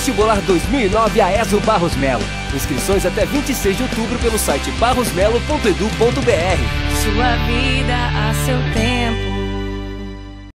Vestibular 2009 AESO Barros Melo. Inscrições até 26 de outubro pelo site barrosmelo.edu.br. Sua vida a seu tempo.